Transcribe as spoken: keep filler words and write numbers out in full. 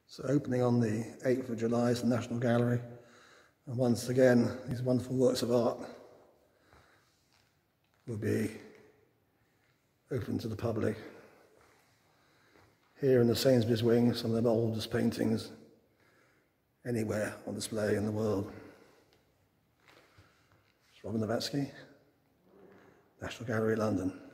So opening on the eighth of July is the National Gallery, and once again these wonderful works of art will be open to the public. Here in the Sainsbury's wing, some of the oldest paintings anywhere on display in the world. It's Robin Nowacki, National Gallery, London.